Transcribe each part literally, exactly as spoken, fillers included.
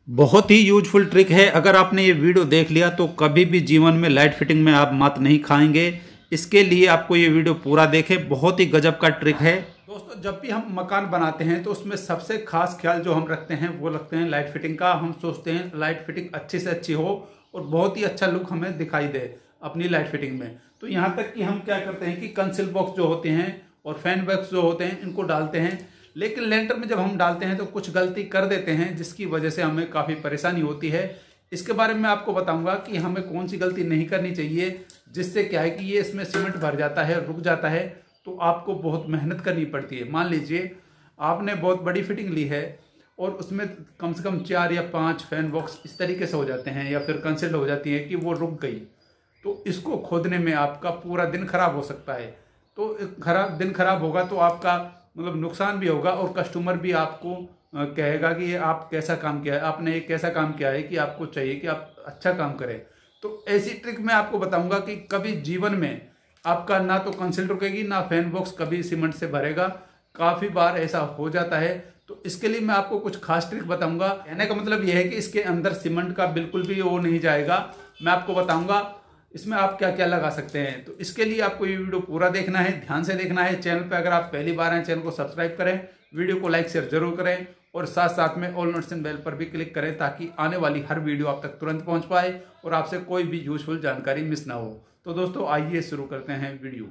बहुत ही useful trick है। अगर आपने ये वीडियो देख लिया तो कभी भी जीवन में लाइट फिटिंग में आप मात नहीं खाएंगे। इसके लिए आपको ये वीडियो पूरा देखें, बहुत ही गजब का ट्रिक है। दोस्तों, जब भी हम मकान बनाते हैं तो उसमें सबसे खास ख्याल जो हम रखते हैं वो रखते हैं लाइट फिटिंग का। हम सोचते हैं लाइट फिटिंग अच्छी से अच्छी हो और बहुत ही अच्छा लुक हमें दिखाई दे अपनी लाइट फिटिंग में। तो यहाँ तक कि हम क्या करते हैं कि कंसील बॉक्स जो होते हैं और फैन बॉक्स जो होते हैं इनको डालते हैं, लेकिन लेंटर में जब हम डालते हैं तो कुछ गलती कर देते हैं जिसकी वजह से हमें काफ़ी परेशानी होती है। इसके बारे में आपको बताऊंगा कि हमें कौन सी गलती नहीं करनी चाहिए, जिससे क्या है कि ये इसमें सीमेंट भर जाता है, रुक जाता है, तो आपको बहुत मेहनत करनी पड़ती है। मान लीजिए आपने बहुत बड़ी फिटिंग ली है और उसमें कम से कम चार या पाँच फैन बॉक्स इस तरीके से हो जाते हैं या फिर कंसील हो जाती है कि वो रुक गई, तो इसको खोदने में आपका पूरा दिन खराब हो सकता है। तो खराब दिन खराब होगा तो आपका मतलब नुकसान भी होगा और कस्टमर भी आपको कहेगा कि ये आप कैसा काम किया है, आपने एक कैसा काम किया है कि आपको चाहिए कि आप अच्छा काम करें। तो ऐसी ट्रिक मैं आपको बताऊंगा कि कभी जीवन में आपका ना तो कंसील रुकेगी ना फैन बॉक्स कभी सीमेंट से भरेगा। काफ़ी बार ऐसा हो जाता है, तो इसके लिए मैं आपको कुछ खास ट्रिक बताऊंगा। कहने का मतलब यह है कि इसके अंदर सीमेंट का बिल्कुल भी वो नहीं जाएगा। मैं आपको बताऊंगा इसमें आप क्या क्या लगा सकते हैं। तो इसके लिए आपको ये वीडियो पूरा देखना है, ध्यान से देखना है। चैनल पे अगर आप पहली बार हैं चैनल को सब्सक्राइब करें, वीडियो को लाइक शेयर जरूर करें और साथ साथ में ऑल नोटिफिकेशन बेल पर भी क्लिक करें ताकि आने वाली हर वीडियो आप तक तुरंत पहुंच पाए और आपसे कोई भी यूजफुल जानकारी मिस ना हो। तो दोस्तों आइए शुरू करते हैं वीडियो।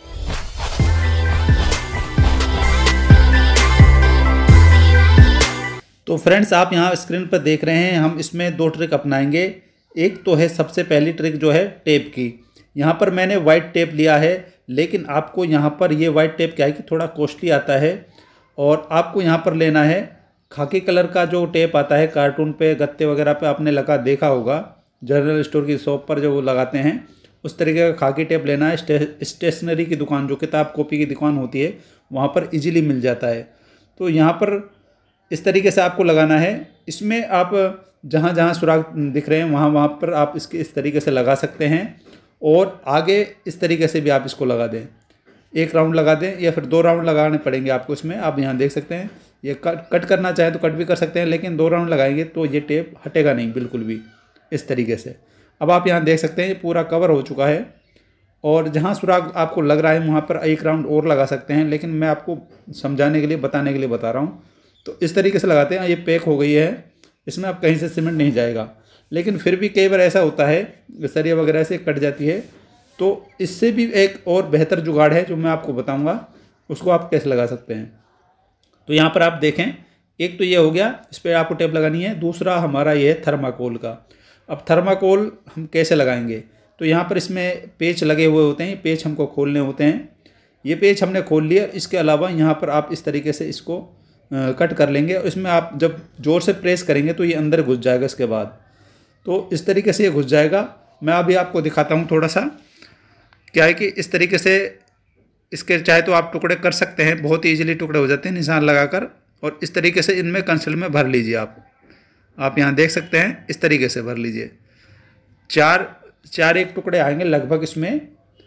तो फ्रेंड्स, आप यहाँ स्क्रीन पर देख रहे हैं, हम इसमें दो ट्रिक अपनाएंगे। एक तो है सबसे पहली ट्रिक जो है टेप की। यहाँ पर मैंने वाइट टेप लिया है, लेकिन आपको यहाँ पर ये वाइट टेप क्या है कि थोड़ा कॉस्टली आता है और आपको यहाँ पर लेना है खाकी कलर का जो टेप आता है कार्टून पे, गत्ते वगैरह पे आपने लगा देखा होगा, जनरल स्टोर की शॉप पर जो वो लगाते हैं उस तरीके का खाकी टेप लेना है। स्टे, स्टेशनरी की दुकान जो किताब कॉपी की दुकान होती है वहाँ पर इजीली मिल जाता है। तो यहाँ पर इस तरीके से आपको लगाना है। इसमें आप जहाँ जहाँ सुराख दिख रहे हैं वहाँ वहाँ पर आप इसके इस तरीके से लगा सकते हैं और आगे इस तरीके से भी आप इसको लगा दें। एक राउंड लगा दें या फिर दो राउंड लगाने पड़ेंगे आपको इसमें। आप यहाँ देख सकते हैं, ये कट कट करना चाहें तो कट भी कर सकते हैं, लेकिन दो राउंड लगाएंगे तो ये टेप हटेगा नहीं बिल्कुल भी, इस तरीके से। अब आप यहाँ देख सकते हैं ये पूरा कवर हो चुका है और जहाँ सुराख आपको लग रहा है वहाँ पर एक राउंड और लगा सकते हैं, लेकिन मैं आपको समझाने के लिए बताने के लिए बता रहा हूँ। तो इस तरीके से लगाते हैं। ये पैक हो गई है, इसमें आप कहीं से सीमेंट नहीं जाएगा, लेकिन फिर भी कई बार ऐसा होता है सरिया वगैरह से कट जाती है। तो इससे भी एक और बेहतर जुगाड़ है जो मैं आपको बताऊंगा, उसको आप कैसे लगा सकते हैं। तो यहाँ पर आप देखें, एक तो ये हो गया, इस पर आपको टेप लगानी है। दूसरा हमारा ये है थर्माकोल का। अब थर्माकोल हम कैसे लगाएंगे, तो यहाँ पर इसमें पेच लगे हुए होते हैं, पेच हमको खोलने होते हैं। ये पेच हमने खोल लिया। इसके अलावा यहाँ पर आप इस तरीके से इसको कट कर लेंगे और इसमें आप जब ज़ोर से प्रेस करेंगे तो ये अंदर घुस जाएगा। इसके बाद तो इस तरीके से ये घुस जाएगा। मैं अभी आपको दिखाता हूँ थोड़ा सा। क्या है कि इस तरीके से इसके चाहे तो आप टुकड़े कर सकते हैं, बहुत ही ईजिली टुकड़े हो जाते हैं निशान लगाकर, और इस तरीके से इनमें कंसील में भर लीजिए। आप आप यहाँ देख सकते हैं, इस तरीके से भर लीजिए। चार चार एक टुकड़े आएंगे लगभग इसमें,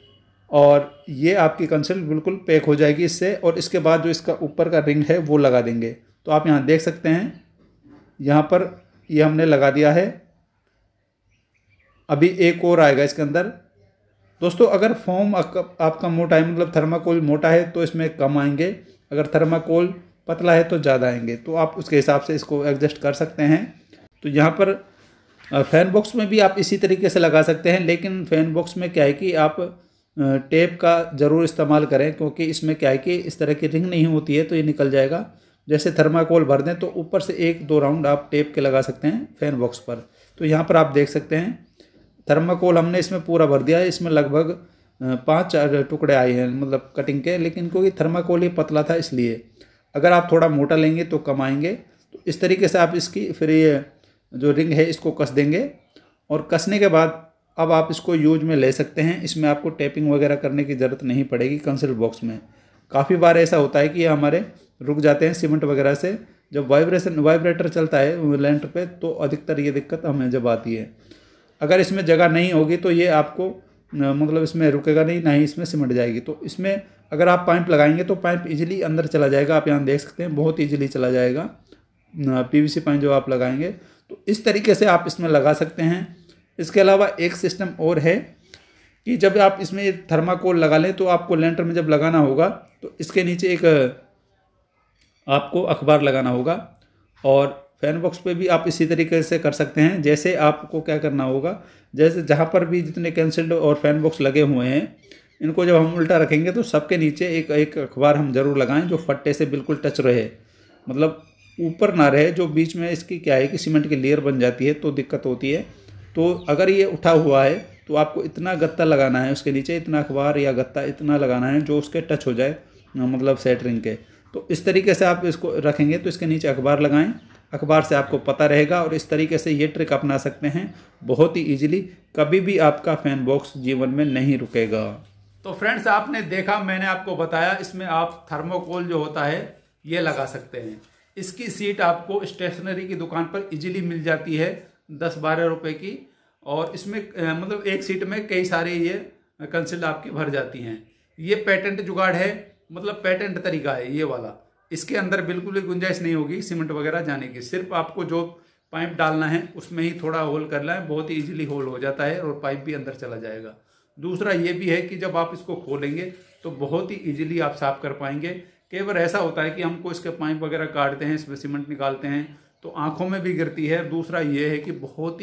और ये आपकी कंसील बिल्कुल पैक हो जाएगी इससे। और इसके बाद जो इसका ऊपर का रिंग है वो लगा देंगे। तो आप यहाँ देख सकते हैं, यहाँ पर ये हमने लगा दिया है। अभी एक और आएगा इसके अंदर। दोस्तों, अगर फोम आपका मोटा है, मतलब थर्माकोल मोटा है तो इसमें कम आएंगे, अगर थर्माकोल पतला है तो ज़्यादा आएंगे। तो आप उसके हिसाब से इसको एडजस्ट कर सकते हैं। तो यहाँ पर फैन बॉक्स में भी आप इसी तरीके से लगा सकते हैं, लेकिन फैन बॉक्स में क्या है कि आप टेप का ज़रूर इस्तेमाल करें, क्योंकि इसमें क्या है कि इस तरह की रिंग नहीं होती है तो ये निकल जाएगा। जैसे थर्माकोल भर दें तो ऊपर से एक दो राउंड आप टेप के लगा सकते हैं फैन बॉक्स पर। तो यहाँ पर आप देख सकते हैं थर्माकोल हमने इसमें पूरा भर दिया है। इसमें लगभग पाँच टुकड़े आए हैं मतलब कटिंग के, लेकिन क्योंकि थर्माकोल ये पतला था इसलिए। अगर आप थोड़ा मोटा लेंगे तो कम आएंगे। तो इस तरीके से आप इसकी फिर ये जो रिंग है इसको कस देंगे, और कसने के बाद अब आप इसको यूज में ले सकते हैं। इसमें आपको टेपिंग वगैरह करने की ज़रूरत नहीं पड़ेगी कंसील बॉक्स में। काफ़ी बार ऐसा होता है कि ये हमारे रुक जाते हैं सीमेंट वगैरह से। जब वाइब्रेशन वाइब्रेटर चलता है लेंटर पे तो अधिकतर ये दिक्कत हमें जब आती है। अगर इसमें जगह नहीं होगी तो ये आपको मतलब इसमें रुकेगा नहीं, ना ही इसमें सिमट जाएगी। तो इसमें अगर आप पाइप लगाएंगे तो पाइप इजीली अंदर चला जाएगा। आप यहाँ देख सकते हैं, बहुत इजीली चला जाएगा पीवीसी पाइप जो आप लगाएंगे। तो इस तरीके से आप इसमें लगा सकते हैं। इसके अलावा एक सिस्टम और है कि जब आप इसमें थर्माकोल लगा लें तो आपको लेंटर में जब लगाना होगा तो इसके नीचे एक आपको अखबार लगाना होगा। और फैन बॉक्स पे भी आप इसी तरीके से कर सकते हैं। जैसे आपको क्या करना होगा, जैसे जहाँ पर भी जितने कैंसिल्ड और फैन बॉक्स लगे हुए हैं इनको जब हम उल्टा रखेंगे तो सबके नीचे एक एक अखबार हम ज़रूर लगाएं जो फट्टे से बिल्कुल टच रहे, मतलब ऊपर ना रहे। जो बीच में इसकी क्या है कि सीमेंट की लेयर बन जाती है तो दिक्कत होती है। तो अगर ये उठा हुआ है तो आपको इतना गत्ता लगाना है उसके नीचे, इतना अखबार या गत्ता इतना लगाना है जो उसके टच हो जाए, मतलब सेटरिंग के। तो इस तरीके से आप इसको रखेंगे तो इसके नीचे अखबार लगाएं, अखबार से आपको पता रहेगा। और इस तरीके से ये ट्रिक अपना सकते हैं बहुत ही ईजिली। कभी भी आपका फैन बॉक्स जीवन में नहीं रुकेगा। तो फ्रेंड्स, आपने देखा, मैंने आपको बताया, इसमें आप थर्मोकोल जो होता है ये लगा सकते हैं। इसकी सीट आपको स्टेशनरी की दुकान पर इजीली मिल जाती है दस बारह रुपए की। और इसमें मतलब एक सीट में कई सारे ये कंसील आपकी भर जाती हैं। ये पेटेंट जुगाड़ है, मतलब पेटेंट तरीका है ये वाला। इसके अंदर बिल्कुल भी गुंजाइश नहीं होगी सीमेंट वगैरह जाने की। सिर्फ आपको जो पाइप डालना है उसमें ही थोड़ा होल करना है, बहुत ही इजीली होल हो जाता है और पाइप भी अंदर चला जाएगा। दूसरा ये भी है कि जब आप इसको खोलेंगे तो बहुत ही इजीली आप साफ कर पाएंगे। कई बार ऐसा होता है कि हमको इसके पाइप वगैरह काटते हैं, इसमें सीमेंट निकालते हैं तो आंखों में भी गिरती है। दूसरा ये है कि बहुत ही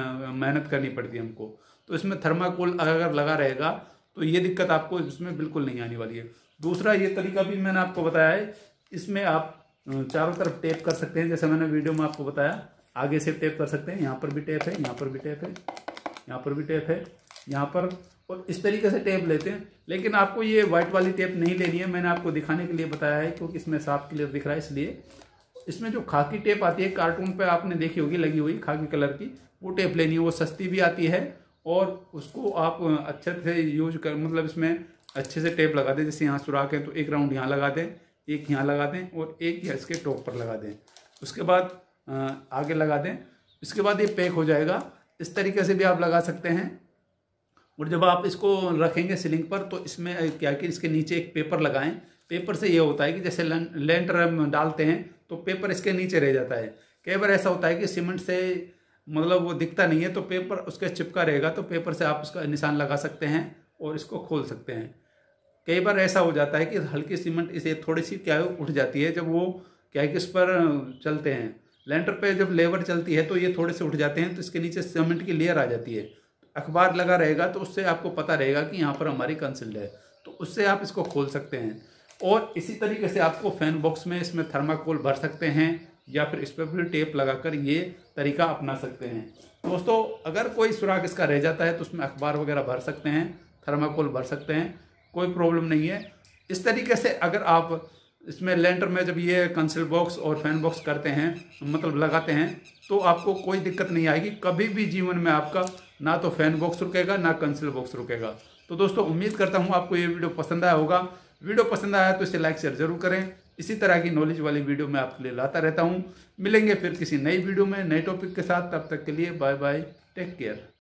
मेहनत करनी पड़ती है हमको। तो इसमें थर्माकोल अगर लगा रहेगा तो ये दिक्कत आपको इसमें बिल्कुल नहीं आने वाली है। दूसरा ये तरीका भी मैंने आपको बताया है, इसमें आप चारों तरफ टेप कर सकते हैं। जैसे मैंने वीडियो में आपको बताया, आगे से टेप कर सकते हैं। यहाँ पर भी टेप है, यहाँ पर भी टेप है, यहाँ पर भी टेप है, यहाँ पर, और इस तरीके से टेप लेते हैं। लेकिन आपको ये व्हाइट वाली टेप नहीं लेनी है, मैंने आपको दिखाने के लिए बताया है क्योंकि इसमें साफ क्लियर दिख रहा है इसलिए। इसमें जो खाकी टेप आती है, कार्टून पे आपने देखी होगी लगी हुई खाकी कलर की, वो टेप लेनी है। वो सस्ती भी आती है और उसको आप अच्छे से यूज कर, मतलब इसमें अच्छे से टेप लगा दें। जैसे यहाँ सुराख है तो एक राउंड यहाँ लगा दें, एक यहाँ लगा दें और एक यहाँ इसके टॉप पर लगा दें। उसके बाद आगे लगा दें। इसके बाद ये पैक हो जाएगा। इस तरीके से भी आप लगा सकते हैं। और जब आप इसको रखेंगे सीलिंग पर तो इसमें क्या कि इसके नीचे एक पेपर लगाएं। पेपर से ये होता है कि जैसे लेंटर डालते हैं तो पेपर इसके नीचे रह जाता है। कई बार ऐसा होता है कि सीमेंट से मतलब वो दिखता नहीं है तो पेपर उसके चिपका रहेगा, तो पेपर से आप उसका निशान लगा सकते हैं और इसको खोल सकते हैं। कई बार ऐसा हो जाता है कि हल्की सीमेंट इसे थोड़ी सी क्या उठ जाती है, जब वो क्या है कि इस पर चलते हैं लेंटर पे, जब लेबर चलती है तो ये थोड़े से उठ जाते हैं तो इसके नीचे सीमेंट की लेयर आ जाती है। अखबार लगा रहेगा तो उससे आपको पता रहेगा कि यहाँ पर हमारी कंसील्ड है, तो उससे आप इसको खोल सकते हैं। और इसी तरीके से आपको फैन बॉक्स में इसमें थर्माकोल भर सकते हैं या फिर इस पर भी टेप लगाकर ये तरीका अपना सकते हैं। दोस्तों, अगर कोई सुराख इसका रह जाता है तो उसमें अखबार वगैरह भर सकते हैं, थर्माकोल भर सकते हैं, कोई प्रॉब्लम नहीं है। इस तरीके से अगर आप इसमें लेंटर में जब ये कंसील बॉक्स और फैन बॉक्स करते हैं, मतलब लगाते हैं, तो आपको कोई दिक्कत नहीं आएगी। कभी भी जीवन में आपका ना तो फैन बॉक्स रुकेगा ना कंसील बॉक्स रुकेगा। तो दोस्तों, उम्मीद करता हूँ आपको ये वीडियो पसंद आया होगा। वीडियो पसंद आया तो इसे लाइक शेयर जरूर करें। इसी तरह की नॉलेज वाली वीडियो मैं आपके लिए लाता रहता हूँ। मिलेंगे फिर किसी नई वीडियो में नए टॉपिक के साथ। तब तक के लिए बाय बाय, टेक केयर।